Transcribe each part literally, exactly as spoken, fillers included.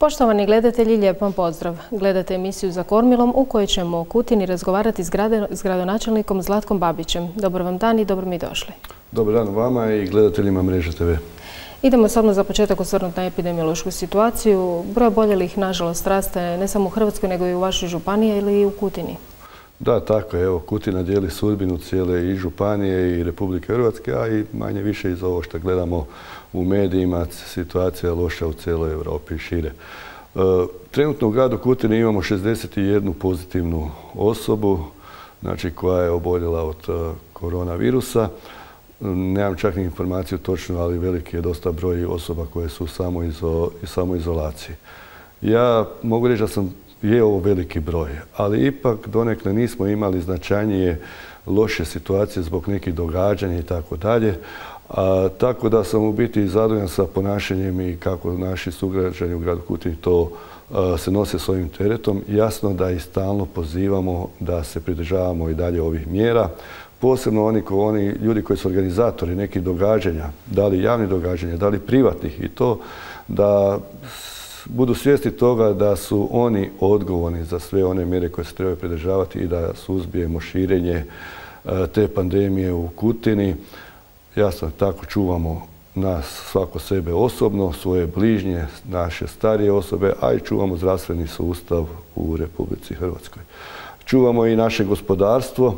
Poštovani gledatelji, lijep vam pozdrav. Gledate emisiju Za kormilom u kojoj ćemo o Kutini razgovarati s gradonačelnikom Zlatkom Babićem. Dobar vam dan i dobro mi došli. Dobar dan vama i gledateljima Mreže te ve. Idemo samo za početak osvrnuti na epidemiološku situaciju. Broj oboljelih, nažalost, raste ne samo u Hrvatskoj, nego i u vašoj županiji ili i u Kutini. Da, tako je. Evo, Kutina dijeli sudbinu cijele i županije i Republike Hrvatske, a i manje više iz ovo što gledamo u medijima, situacija je loša u cijeloj Europi i šire. E, trenutno u gradu Kutini imamo šezdeset jednu pozitivnu osobu, znači koja je oboljela od uh, koronavirusa. Nemam čak ni informaciju točno, ali veliki je dosta broj osoba koje su u samoizo, samoizolaciji. Ja mogu reći da sam je ovo veliki broj, ali ipak donekle nismo imali značajnije loše situacije zbog nekih događanja i tako dalje. Tako da sam u biti zadovoljan sa ponašanjem i kako naši sugrađani u gradu Kutini to a, se nose s ovim teretom. Jasno da i stalno pozivamo da se pridržavamo i dalje ovih mjera. Posebno oni, ko, oni ljudi koji su organizatori nekih događanja, da li javnih događanja, da li privatnih, i to da budu svjesni toga da su oni odgovorni za sve one mjere koje se trebaju pridržavati i da suzbijemo širenje te pandemije u Kutini. Jasno, tako čuvamo nas, svako sebe osobno, svoje bližnje, naše starije osobe, a i čuvamo zdravstveni sustav u Republici Hrvatskoj. Čuvamo i naše gospodarstvo.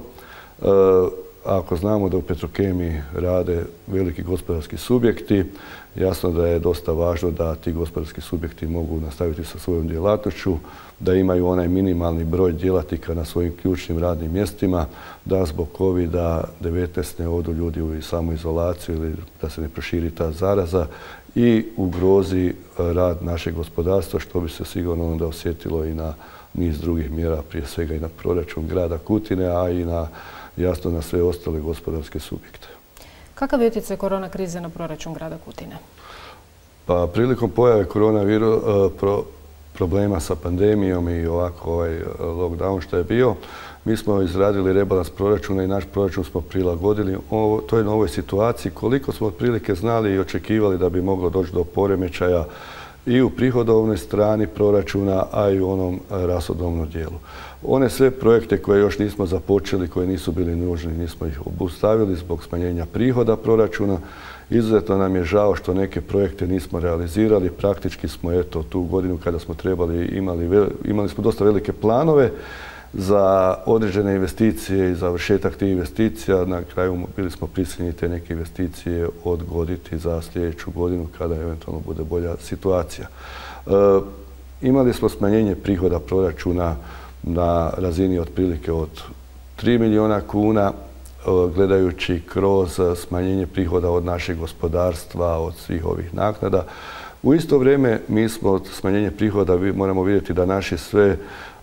Ako znamo da u Petrokemiji rade veliki gospodarski subjekti, jasno da je dosta važno da ti gospodarski subjekti mogu nastaviti sa svojom djelatnošću, da imaju onaj minimalni broj djelatnika na svojim ključnim radnim mjestima, da zbog kovida devetnaest ne odu ljudi u samoizolaciju ili da se ne proširi ta zaraza i ugrozi rad našeg gospodarstva, što bi se sigurno onda osjetilo i na niz drugih mjera, prije svega i na proračun grada Kutine, a i na jasno na sve ostale gospodarske subjekte. Kakav je utjecaj korona krize na proračun grada Kutine? Pa prilikom pojave koronavirus, pro, problema sa pandemijom i ovako ovaj lockdown što je bio, mi smo izradili rebalans proračuna i naš proračun smo prilagodili ovo, toj novoj situaciji. Koliko smo otprilike znali i očekivali da bi moglo doći do poremećaja i u prihodovnoj strani proračuna, a i u onom rashodovnom dijelu. One sve projekte koje još nismo započeli, koje nisu bili nužni, nismo ih obustavili zbog smanjenja prihoda proračuna. Izuzetno nam je žao što neke projekte nismo realizirali. Praktički smo eto tu godinu kada smo trebali, imali, imali smo dosta velike planove za određene investicije i završetak tih investicija. Na kraju bili smo prisiljeni te neke investicije odgoditi za sljedeću godinu kada eventualno bude bolja situacija. E, imali smo smanjenje prihoda proračuna na razini otprilike od tri milijuna kuna, gledajući kroz smanjenje prihoda od našeg gospodarstva, od svih ovih naknada. U isto vrijeme mi smo od smanjenja prihoda, moramo vidjeti da naše sve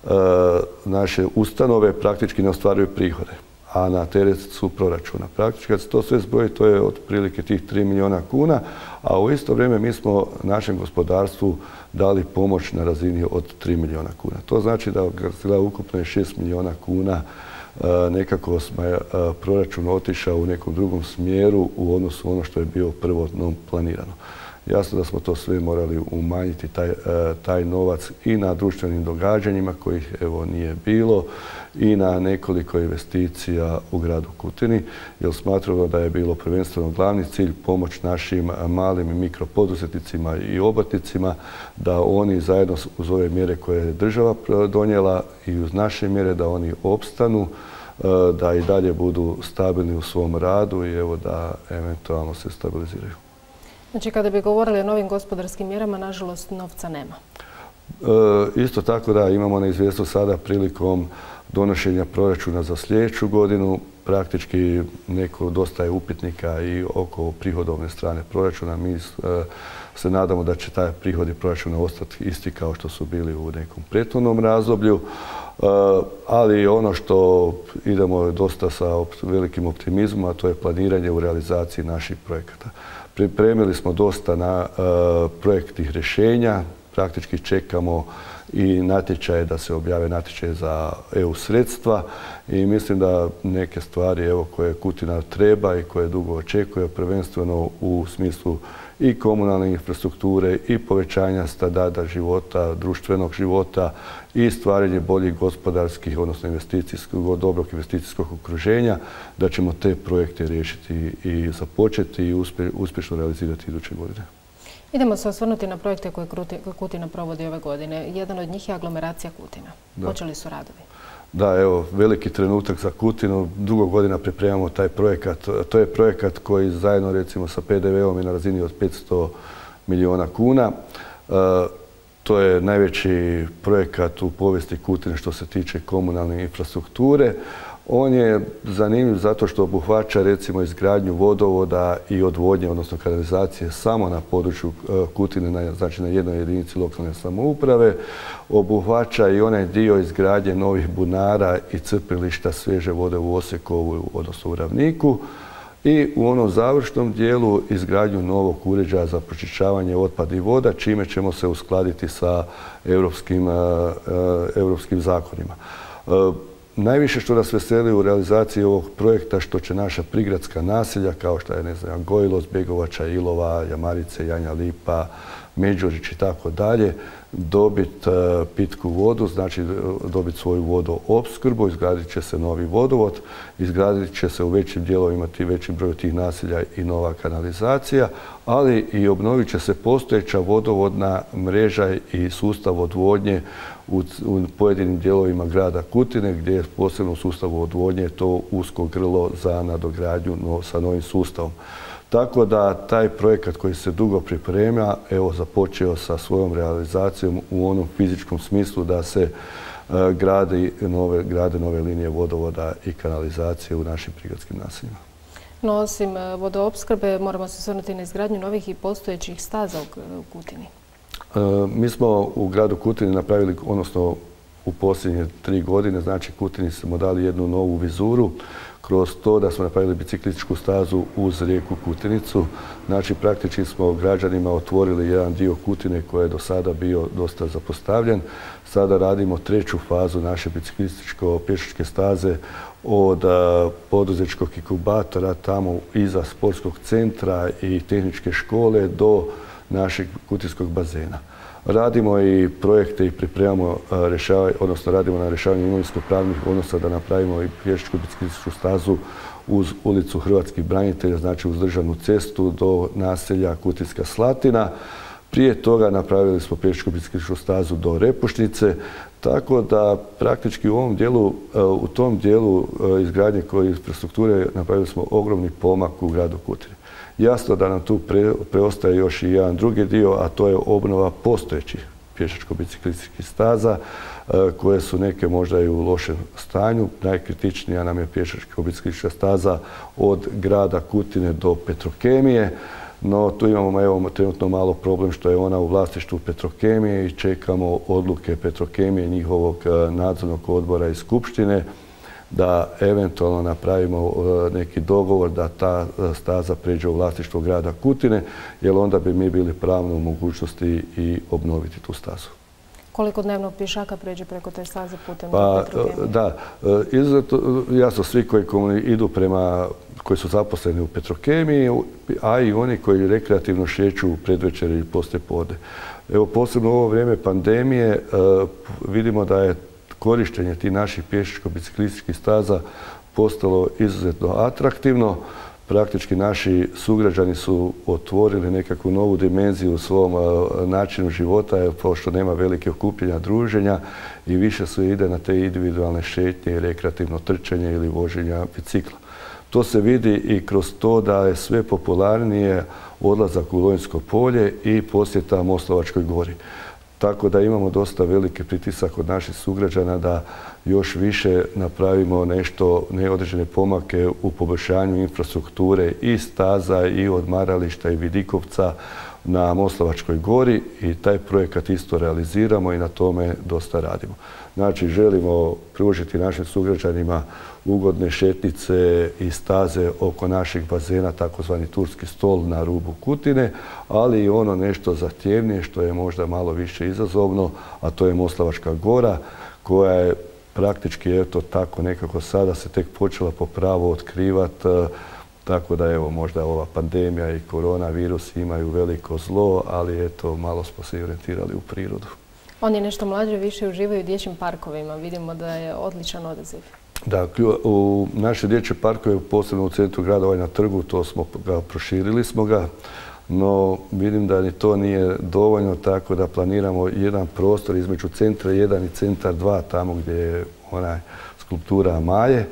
naše ustanove praktički ne ostvaruju prihode, a na teret su proračuna. Praktički kad se to sve zbroji, to je otprilike tih tri milijuna kuna, a u isto vrijeme mi smo našem gospodarstvu dali pomoć na razini od tri milijuna kuna. To znači da gleda ukupno je šest milijuna kuna nekako je proračun otišao u nekom drugom smjeru u odnosu ono što je bio prvotno planirano. Jasno da smo to sve morali umanjiti, taj, taj novac i na društvenim događanjima kojih evo nije bilo i na nekoliko investicija u gradu Kutini, jer smatramo da je bilo prvenstveno glavni cilj pomoć našim malim i mikropoduzetnicima i obrtnicima, da oni zajedno uz ove mjere koje je država donijela i uz naše mjere da oni opstanu, da i dalje budu stabilni u svom radu i evo da eventualno se stabiliziraju. Znači, kada bi govorili o novim gospodarskim mjerama, nažalost, novca nema. E, isto tako da imamo neizvjesnost sada prilikom donošenja proračuna za sljedeću godinu. Praktički neko dosta je upitnika i oko prihodovne strane proračuna. Mi e, se nadamo da će taj prihodi proračuna ostati isti kao što su bili u nekom prethodnom razdoblju. E, ali ono što idemo dosta sa velikim optimizmom, a to je planiranje u realizaciji naših projekata. Pripremili smo dosta na uh, projektnih rješenja, praktički čekamo i natječaje da se objave natječaje za E U sredstva i mislim da neke stvari evo, koje Kutina treba i koje dugo očekuje, prvenstveno u smislu i komunalne infrastrukture i povećanja standarda života, društvenog života i stvaranje boljih gospodarskih, odnosno investicijskog, dobrog investicijskog okruženja, da ćemo te projekte riješiti i započeti i uspješno realizirati iduće godine. Idemo se osvrnuti na projekte koje Kutina provodi ove godine. Jedan od njih je aglomeracija Kutina. Počeli su radovi? Da, evo, veliki trenutak za Kutinu. Dugo godina pripremamo taj projekat. To je projekat koji zajedno, recimo, sa P D V-om je na razini od petsto milijuna kuna. To je najveći projekat u povijesti Kutine što se tiče komunalne infrastrukture. On je zanimljiv zato što obuhvaća, recimo, izgradnju vodovoda i odvodnje, odnosno kanalizacije samo na području Kutine, znači na jednoj jedinici lokalne samouprave. Obuhvaća i onaj dio izgradnje novih bunara i crpilišta svježe vode u Osekovu, odnosno u Ravniku. I u onom završnom dijelu izgradnju novog uređaja za pročišćavanje otpadnih voda, čime ćemo se uskladiti sa europskim, europskim zakonima. Najviše što nas veseli u realizaciji ovog projekta što će naša prigradska naselja, kao što je, ne znam, Gojlos, Begovača, Ilova, Jamarice, Janja Lipa, Međurić i tako dalje, dobiti pitku vodu, znači dobiti svoju vodoopskrbu, izgradit će se novi vodovod, izgradit će se u većim dijelovima ti veći broj tih naselja i nova kanalizacija, ali i obnovit će se postojeća vodovodna mreža i sustav odvodnje u pojedinim dijelovima grada Kutine, gdje je posebno u sustavu odvodnje to usko grlo za nadogradnju sa novim sustavom. Tako da taj projekat koji se dugo priprema, evo, započeo sa svojom realizacijom u onom fizičkom smislu da se grade nove, grade nove linije vodovoda i kanalizacije u našim prigradskim naseljima. No, osim vodoopskrbe, moramo se osvrnuti na izgradnju novih i postojećih staza u Kutini. Mi smo u gradu Kutini napravili, odnosno u posljednje tri godine, znači Kutini smo dali jednu novu vizuru kroz to da smo napravili biciklističku stazu uz rijeku Kutinicu. Znači, praktički smo građanima otvorili jedan dio Kutine koji je do sada bio dosta zapostavljen. Sada radimo treću fazu naše biciklističko-pješačke staze od poduzetničkog inkubatora tamo iza sportskog centra i tehničke škole do našeg kutinskog bazena. Radimo i projekte i pripremamo rješavanje, odnosno radimo na rješavanju imovinsko-pravnih odnosa da napravimo i pješačku biciklističku stazu uz ulicu Hrvatskih branitelja, znači uz državnu cestu do naselja Kutinska Slatina. Prije toga napravili smo pješačku biciklističku stazu do Repušnice, tako da praktički u ovom dijelu, u tom dijelu izgradnje koje infrastrukture napravili smo ogromni pomak u gradu Kutini. Jasno da nam tu preostaje još i jedan drugi dio, a to je obnova postojećih pješačko-biciklističkih staza, koje su neke možda i u lošem stanju. Najkritičnija nam je pješačko-biciklistička staza od grada Kutine do Petrokemije, no tu imamo evo, trenutno malo problem što je ona u vlasništvu Petrokemije i čekamo odluke Petrokemije, njihovog nadzornog odbora i skupštine, da eventualno napravimo neki dogovor da ta staza pređe u vlasništvo grada Kutine, jer onda bi mi bili pravno u mogućnosti i obnoviti tu stazu. Koliko dnevno pješaka pređe preko te staze putem pa, Petrokemije? Da, izuzetno, jasno, svi koji idu prema, koji su zaposleni u Petrokemiji, a i oni koji rekreativno šeću u predvečer ili poslije podne. Evo, posebno u ovo vrijeme pandemije vidimo da je korištenje tih naših pješačko-biciklističkih staza postalo izuzetno atraktivno. Praktički naši sugrađani su otvorili nekakvu novu dimenziju u svom načinu života, pošto nema velike okupljenja, druženja i više se ide na te individualne šetnje, rekreativno trčanje ili voženja bicikla. To se vidi i kroz to da je sve popularnije odlazak u Lonjsko polje i posjeta Moslavačkoj gori. Tako da imamo dosta veliki pritisak od naših sugrađana da još više napravimo nešto, neodređene pomake u poboljšanju infrastrukture i staza i odmarališta i vidikovca na Moslavačkoj gori i taj projekat isto realiziramo i na tome dosta radimo. Znači, želimo pružiti našim sugrađanima ugodne šetnice i staze oko naših bazena, takozvani turski stol na rubu Kutine, ali i ono nešto zahtjevnije što je možda malo više izazovno, a to je Moslavačka gora, koja je praktički, eto tako nekako sada se tek počela po pravu otkrivati Tako da evo, možda ova pandemija i koronavirus imaju veliko zlo, ali eto, malo smo se orijentirali u prirodu. Oni nešto mlađe više uživaju u dječjim parkovima. Vidimo da je odličan odaziv. Da, u naše dječje parkove, posebno u centru grada, ovaj na trgu, to smo ga, proširili smo ga, no vidim da ni to nije dovoljno, tako da planiramo jedan prostor između centra jedan i centar dva, tamo gdje je onaj skulptura Maje,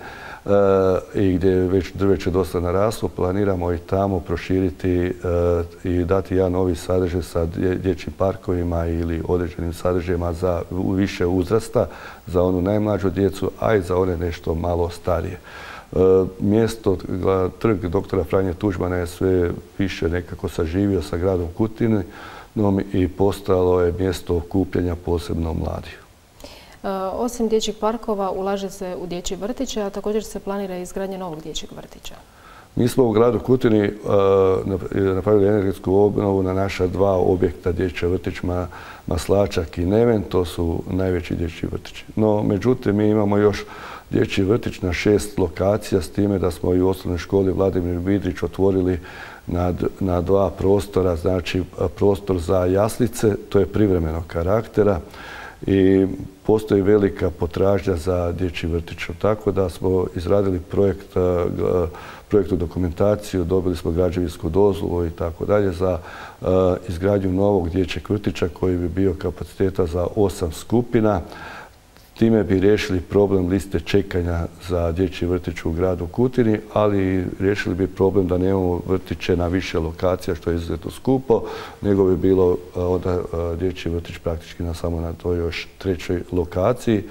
i gdje je već drveće dosta naraslo, planiramo i tamo proširiti i dati jedan novi sadržaj sa dječjim parkovima ili određenim sadržajima za više uzrasta, za onu najmlađu djecu, a i za one nešto malo starije. Mjesto, trg doktora Franje Tuđmana je sve više nekako saživio sa gradom Kutinom i postalo je mjesto okupljanja posebno mladih. Osim dječjih parkova, ulaže se u dječje vrtiće, a također se planira izgradnja novog dječjeg vrtića. Mi smo u gradu Kutini napravili energetsku obnovu na naša dva objekta, dječji vrtić Maslačak i Neven, to su najveći dječji vrtići. No, međutim, mi imamo još dječji vrtić na šest lokacija, s time da smo i u osnovnoj školi Vladimir Vidrić otvorili na dva prostora, znači prostor za jaslice, to je privremenog karaktera, i postoji velika potražnja za dječji vrtić. Tako da smo izradili projekt, projektnu dokumentaciju, dobili smo građevinsku dozvolu i tako dalje za izgradnju novog dječjeg vrtića koji bi bio kapaciteta za osam skupina. Time bi riješili problem liste čekanja za dječji vrtić u gradu Kutini, ali riješili bi problem da nemamo vrtiće na više lokacija, što je izuzetno skupo, nego bi bilo onda dječji vrtić praktički na samo na toj još trećoj lokaciji.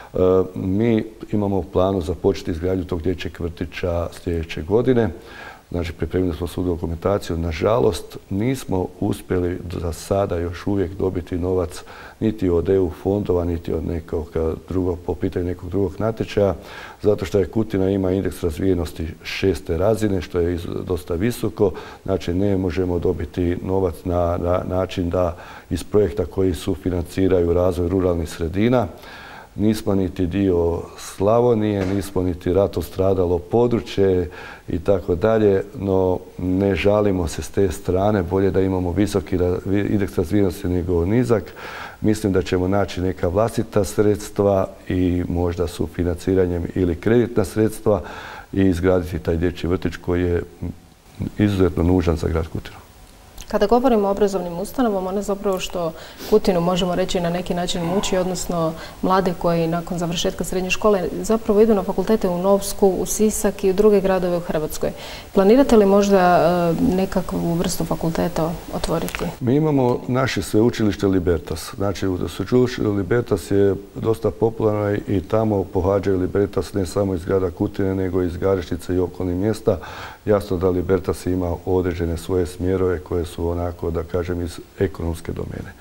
Mi imamo u planu započeti izgradnju tog dječjeg vrtića sljedeće godine. Znači, pripremili smo svu dokumentaciju. Nažalost, nismo uspjeli za sada još uvijek dobiti novac niti od E U fondova, niti od nekog drugog, po pitanju nekog drugog natječaja, zato što je Kutina ima indeks razvijenosti šeste razine, što je dosta visoko. Znači, ne možemo dobiti novac na, na način da iz projekta koji sufinanciraju razvoj ruralnih sredina. Nismo niti dio Slavonije, nismo niti ratom stradalo područje i tako dalje, no ne žalimo se s te strane, bolje da imamo visoki indeks razvijenosti nego nizak. Mislim da ćemo naći neka vlastita sredstva i možda sufinanciranjem ili kreditna sredstva i izgraditi taj dječji vrtić koji je izuzetno nužan za grad Kutinu. Kada govorimo o obrazovnim ustanovama, one zapravo što Kutinu možemo reći na neki način muči, odnosno mlade koji nakon završetka srednje škole zapravo idu na fakultete u Novsku, u Sisak i u druge gradove u Hrvatskoj. Planirate li možda nekakvu vrstu fakulteta otvoriti? Mi imamo naše sveučilište Libertas. Znači, sveučilište Libertas je dosta popularno i tamo pohađaju Libertas ne samo iz grada Kutine, nego iz Garešnice i okolnih mjesta. Jasno da Libertas ima određene svoje smjerove koje su onako, da kažem, iz ekonomske domene.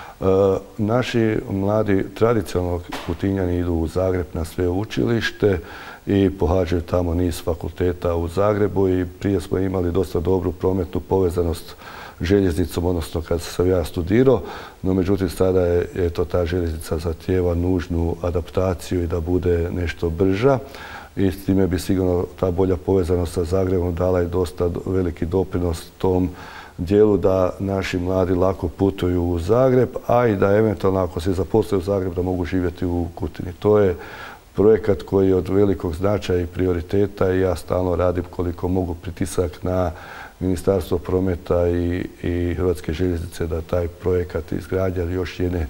E, naši mladi tradicionalno Kutinjani idu u Zagreb na sveučilište i pohađaju tamo niz fakulteta u Zagrebu i prije smo imali dosta dobru prometnu povezanost željeznicom, odnosno kad sam ja studirao, no međutim sada je eto, ta željeznica zahtijeva nužnu adaptaciju i da bude nešto brža. I s time bi sigurno ta bolja povezanost sa Zagrebom dala i dosta veliki doprinos tom dijelu da naši mladi lako putuju u Zagreb, a i da eventualno ako se zaposle u Zagreb da mogu živjeti u Kutini. To je projekat koji je od velikog značaja i prioriteta i ja stalno radim koliko mogu pritisak na Ministarstvo prometa i, i Hrvatske željeznice da taj projekat izgradnja još jedne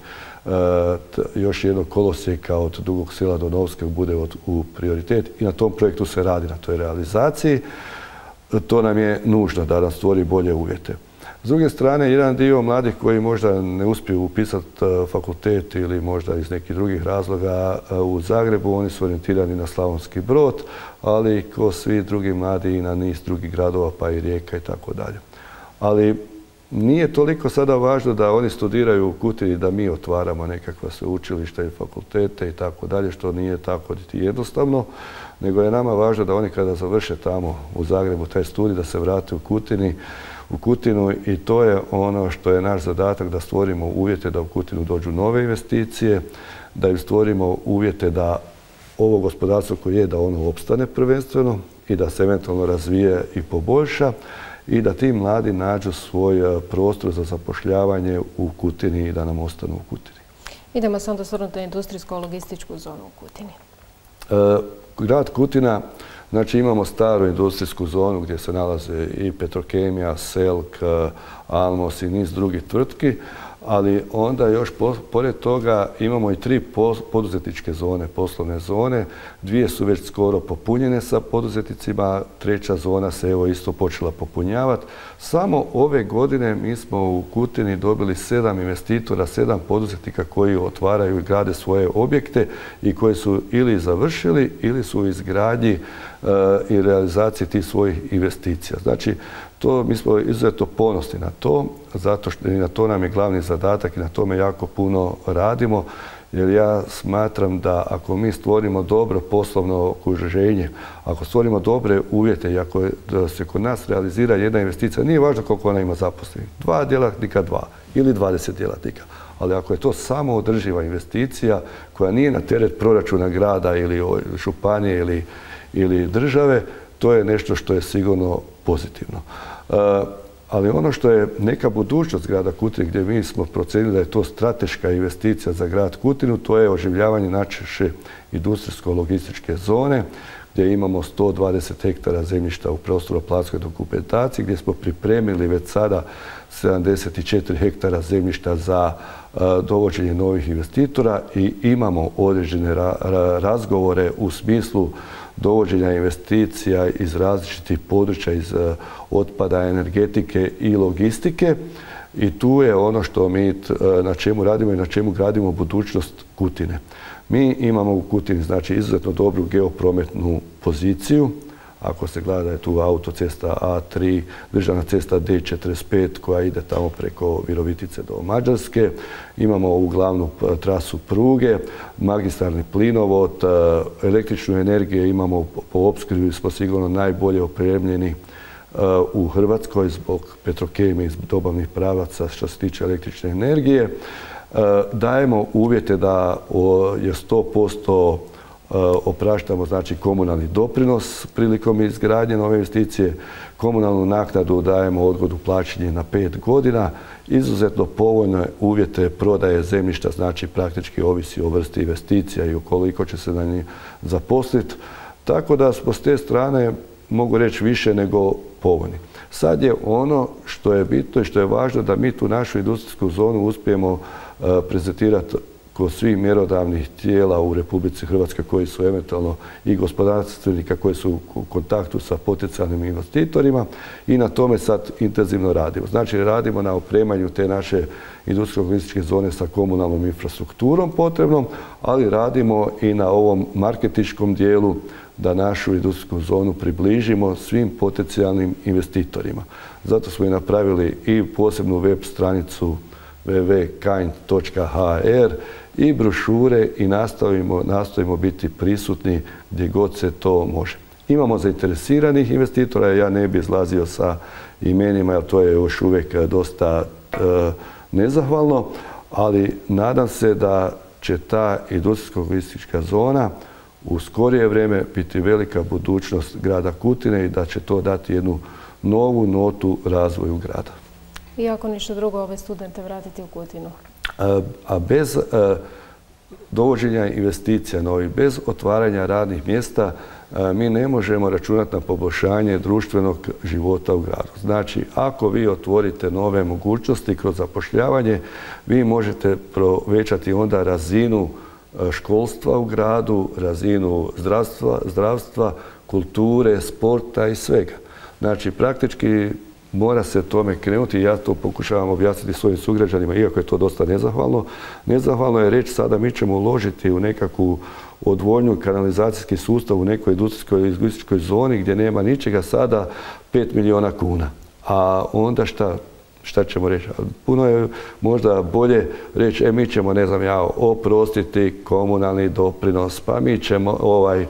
još jednog kolosijeka od Dugog Sela do Novske bude u prioritet i na tom projektu se radi, na toj realizaciji. To nam je nužno da nam stvori bolje uvjete. S druge strane, jedan dio mladih koji možda ne uspiju upisati fakultet ili možda iz nekih drugih razloga u Zagrebu, oni su orijentirani na Slavonski Brod, ali ko svi drugi mladi i na niz drugih gradova, pa i Rijeka i tako dalje. Ali nije toliko sada važno da oni studiraju u Kutini, da mi otvaramo nekakva sveučilišta i fakultete i tako dalje, što nije tako niti jednostavno, nego je nama važno da oni kada završe tamo u Zagrebu taj studij, da se vrate u Kutini, u Kutinu i to je ono što je naš zadatak, da stvorimo uvjete da u Kutinu dođu nove investicije, da im stvorimo uvjete da ovo gospodarstvo koje je, da ono opstane prvenstveno i da se eventualno razvije i poboljša i da ti mladi nađu svoj prostor za zapošljavanje u Kutini i da nam ostanu u Kutini. Idemo se onda osvrnuti na industrijsko-logističku zonu u Kutini. E, grad Kutina, znači imamo staru industrijsku zonu gdje se nalaze i Petrokemija, Selk, Almos i niz drugih tvrtki, ali onda još po, pored toga imamo i tri po, poduzetničke zone, poslovne zone. Dvije su već skoro popunjene sa poduzetnicima, treća zona se evo isto počela popunjavati. Samo ove godine mi smo u Kutini dobili sedam investitora, sedam poduzetnika koji otvaraju i grade svoje objekte i koji su ili završili ili su u izgradnji uh, i realizaciji tih svojih investicija. Znači, to, mi smo izuzetno ponosni na to, zato što i na to nam je glavni zadatak i na tome jako puno radimo, jer ja smatram da ako mi stvorimo dobro poslovno okruženje, ako stvorimo dobre uvjete i ako da se kod nas realizira jedna investicija, nije važno koliko ona ima zaposlenih, dva djelatnika dva ili dvadeset djelatnika, ali ako je to samo održiva investicija koja nije na teret proračuna grada ili županije ili, ili države, to je nešto što je sigurno pozitivno. Uh, ali ono što je neka budućnost grada Kutine, gdje mi smo procijenili da je to strateška investicija za grad Kutinu, to je oživljavanje naše industrijsko-logističke zone, gdje imamo sto dvadeset hektara zemljišta u prostorno-planskoj dokumentaciji, gdje smo pripremili već sada sedamdeset četiri hektara zemljišta za uh, dovođenje novih investitora i imamo određene ra ra razgovore u smislu dovođenja investicija iz različitih područja, iz uh, otpada, energetike i logistike. I tu je ono što mi uh, na čemu radimo i na čemu gradimo budućnost Kutine. Mi imamo u Kutini znači izuzetno dobru geoprometnu poziciju. Ako se gleda da je tu autocesta A tri, državna cesta D četrdeset pet koja ide tamo preko Virovitice do Mađarske. Imamo ovu glavnu trasu pruge, magistralni plinovod, električnu energiju imamo po opskrbi, smo sigurno najbolje opremljeni u Hrvatskoj zbog Petrokemije, zbog dobavnih pravaca što se tiče električne energije. Dajemo uvjete da je sto posto opraštamo znači komunalni doprinos prilikom izgradnje nove investicije, komunalnu naknadu dajemo odgodu plaćanja na pet godina, izuzetno povoljne uvjete prodaje zemljišta, znači praktički ovisi o vrsti investicija i ukoliko će se na njih zaposliti. Tako da smo s te strane, mogu reći, više nego povoljni. Sad je ono što je bitno i što je važno da mi tu našu industrijsku zonu uspijemo uh, prezentirati kod svih mjerodavnih tijela u Republici Hrvatskoj koji su eventualno i gospodarstvenika koji su u kontaktu sa potencijalnim investitorima i na tome sad intenzivno radimo. Znači radimo na opremanju te naše industrijsko-logističke zone sa komunalnom infrastrukturom potrebnom, ali radimo i na ovom marketinškom dijelu da našu industrijsku zonu približimo svim potencijalnim investitorima. Zato smo i napravili i posebnu web stranicu w w w točka kind točka h r i brošure i nastavimo, nastojimo biti prisutni gdje god se to može. Imamo zainteresiranih investitora, ja ne bi izlazio sa imenima, jer to je još uvijek dosta e, nezahvalno, ali nadam se da će ta industrijsko-logistička zona u skorije vrijeme biti velika budućnost grada Kutine i da će to dati jednu novu notu razvoju grada. I ako ništa drugo, ove studente vratiti u Kutinu? A, a bez a, dovođenja investicija novih, bez otvaranja radnih mjesta, a, mi ne možemo računati na poboljšanje društvenog života u gradu. Znači, ako vi otvorite nove mogućnosti kroz zapošljavanje, vi možete povećati onda razinu školstva u gradu, razinu zdravstva, zdravstva, kulture, sporta i svega. Znači, praktički mora se tome krenuti i ja to pokušavam objasniti svojim sugrađanima, iako je to dosta nezahvalno. Nezahvalno je reći sada mi ćemo uložiti u nekakvu odvodnju kanalizacijski sustav u nekoj industrijskoj i logističkoj zoni gdje nema ničega sada pet milijuna kuna. A onda šta? Šta ćemo reći? Puno je možda bolje reći, e, mi ćemo, ne znam ja, oprostiti komunalni doprinos, pa mi ćemo ovaj,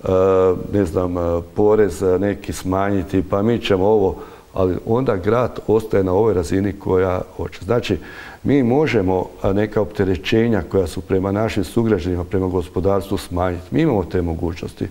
ne znam, porez neki smanjiti, pa mi ćemo ovo, ali onda grad ostaje na ovoj razini koja hoće. Znači, mi možemo neka opterećenja koja su prema našim sugrađanima, prema gospodarstvu smanjiti. Mi imamo te mogućnosti.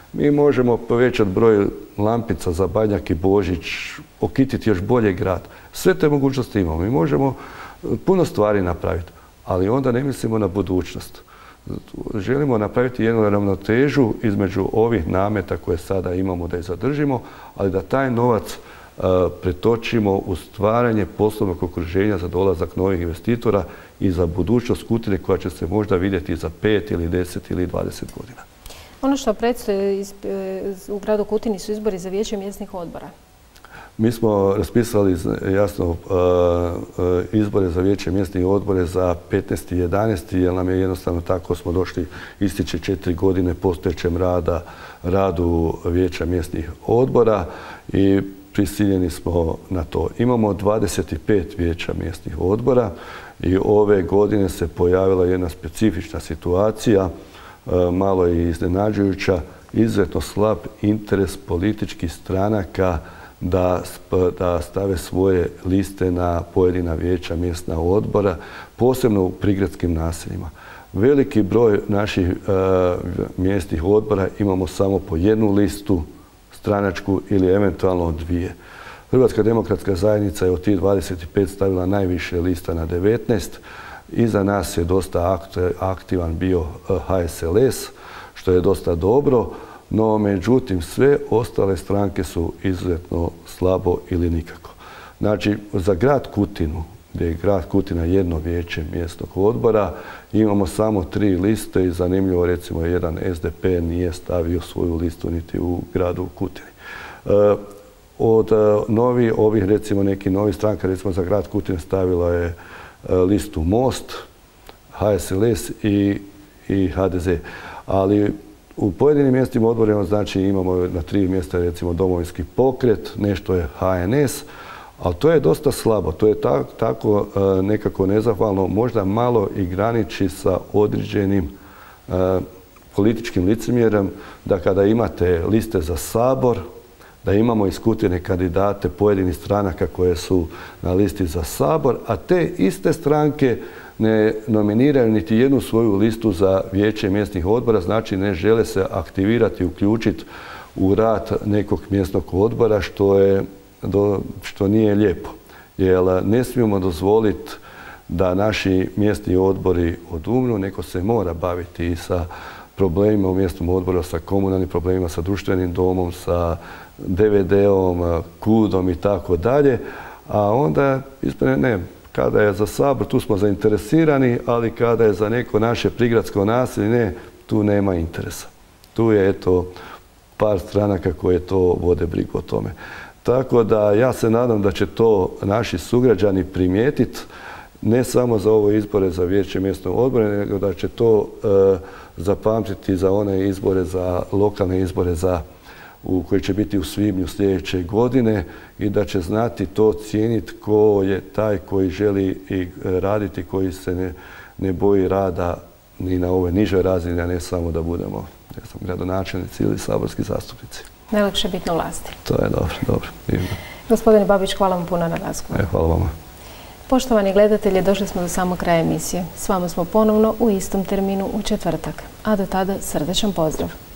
Mi možemo povećati broj lampica za Badnjak i Božić, okititi još bolje grad. Sve te mogućnosti imamo. Mi možemo puno stvari napraviti, ali onda ne mislimo na budućnost. Želimo napraviti jednu ravnotežu između ovih nameta koje sada imamo da ih zadržimo, ali da taj novac pretočimo u stvaranje poslovnog okruženja za dolazak novih investitora i za budućnost Kutine koja će se možda vidjeti za pet ili deset ili dvadeset godina. Ono što predstoji u gradu Kutini su izbori za vijeće mjesnih odbora. Mi smo raspisali jasno izbore za vijeće mjesnih odbore za petnaesti jedanaesti jer nam je jednostavno tako smo došli, ističe četiri godine postojećem rada, radu vijeća mjesnih odbora i prisiljeni smo na to. Imamo dvadeset pet vijeća mjesnih odbora i ove godine se pojavila jedna specifična situacija, malo je iznenađujuća, izuzetno slab interes političkih stranaka da, da stave svoje liste na pojedina vijeća mjesna odbora, posebno u prigradskim naseljima. Veliki broj naših e, mjesnih odbora imamo samo po jednu listu stranačku ili eventualno dvije. Hrvatska demokratska zajednica je od tih dvadeset pet stavila najviše lista na devetnaest. Iza nas je dosta aktivan bio H S L S, što je dosta dobro, no međutim sve ostale stranke su izuzetno slabo ili nikako. Znači, za grad Kutinu, gdje je grad Kutina jedno vijeće mjesnog odbora, imamo samo tri liste i zanimljivo, recimo, jedan S D P nije stavio svoju listu niti u gradu Kutini. Od novi, ovih, recimo, neki novi stranka, recimo za grad Kutine stavila je listu Most, H S L S i, i H D Z. Ali u pojedinim mjesnim odborima, znači, imamo na tri mjesta, recimo, Domovinski pokret, nešto je H N S, ali to je dosta slabo, to je ta, tako e, nekako nezahvalno, možda malo i graniči sa određenim e, političkim licemjerjem, da kada imate liste za Sabor, da imamo iz Kutine kandidate pojedinih stranaka koje su na listi za Sabor, a te iste stranke ne nominiraju niti jednu svoju listu za vijeće mjesnih odbora, znači ne žele se aktivirati, uključiti u rad nekog mjesnog odbora, što je Do, što nije lijepo. Jer ne smijemo dozvoliti da naši mjesni odbori odumru, neko se mora baviti i sa problemima u mjesnom odboru, sa komunalnim problemima, sa društvenim domom, sa D V D-om, kudom i tako dalje. A onda, ispred, ne, kada je za Sabor, tu smo zainteresirani, ali kada je za neko naše prigradsko naselje, ne, tu nema interesa. Tu je, eto, par stranaka koje to vode brigu o tome. Tako da ja se nadam da će to naši sugrađani primijetiti, ne samo za ove izbore za vijeće mjesnog odbora, nego da će to e, zapamtiti za one izbore, za lokalne izbore za, u, koji će biti u svibnju sljedeće godine i da će znati to cijeniti ko je taj koji želi i raditi, koji se ne, ne boji rada ni na ovoj nižoj razini, a ne samo da budemo, ne znam, gradonačelnici ili saborski zastupnici. Najlakše biti na vlasti. To je dobro, dobro. Gospodine Babić, hvala vam puno na razgovoru. E, hvala vama. Poštovani gledatelji, došli smo do samog kraja emisije. S vama smo ponovno u istom terminu u četvrtak. A do tada srdečan pozdrav.